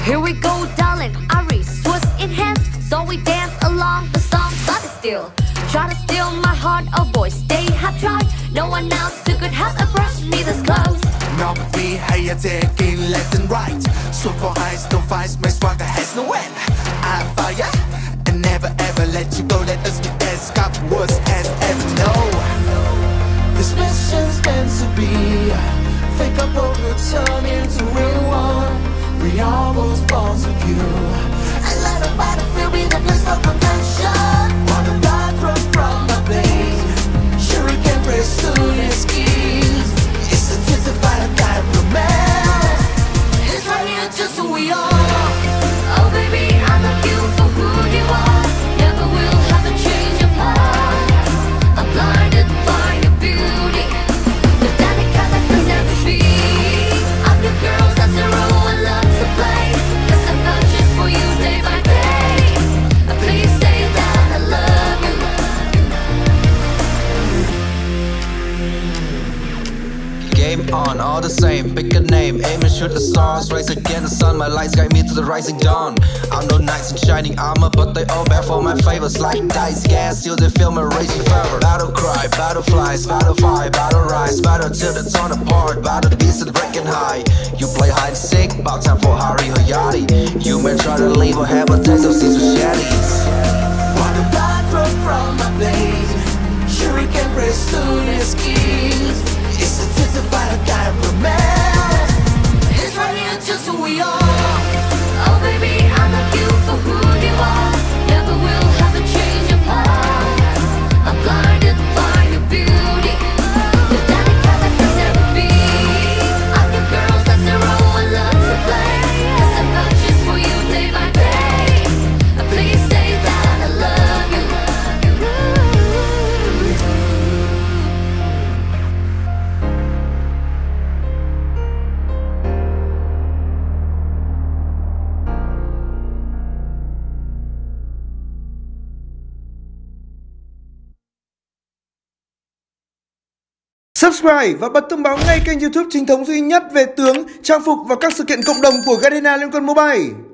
Here we go, darling, Iris was enhanced, so we dance along the song, but still try to steal my heart, oh boys, they have tried. No one else who could help a brush me this close. Nobody here taking left and right. Super highs, no fights, my swagger has no end. I fire and never ever let you go. Let us be as got worse as ever know. This mission's meant to be. Fake up hope will turn into real one. We almost born to you. And let a body feel me the bliss of perfection. Wanna die from my place. Sure we can break through the skis. It's a intensified kind of romance. It's right here just who we are. Oh baby, I love you for who you are. Never will have a change of heart. I'm blinded by your beauty. The delicate that can never be. I'm the girl that's the role I love to play. 'Cause I'm not just for you day by day. Please say that I love you. Game on, all the same, pick a name, aim and shoot the stars. Race against the sun, my lights guide me to the rising dawn. I'm no knights in shining armor, but they all bear for my favors. Like dice, gas, till they feel my raging fervor. Battle cry, battle flies, battle fight, battle rise, battle till the torn apart, battle beats and breaking high. You play hide and seek, about time for Hari or Yachty. You may try to leave or have a taste of Caesar Shaddies. Wanna die from my blade. Sure we can break through the skis. It's a intensified kind of romance. It's right here just who we are. Oh baby, I love you for who you are. Never will have a change of heart. I'm blinded by your beauty. The delicate that can never be. I'm the girl that's the role I love to play. 'Cause I'm not just for you day by day. Please say that I love you. Subscribe và bật thông báo ngay kênh YouTube chính thống duy nhất về tướng, trang phục và các sự kiện cộng đồng của Garena Liên Quân Mobile.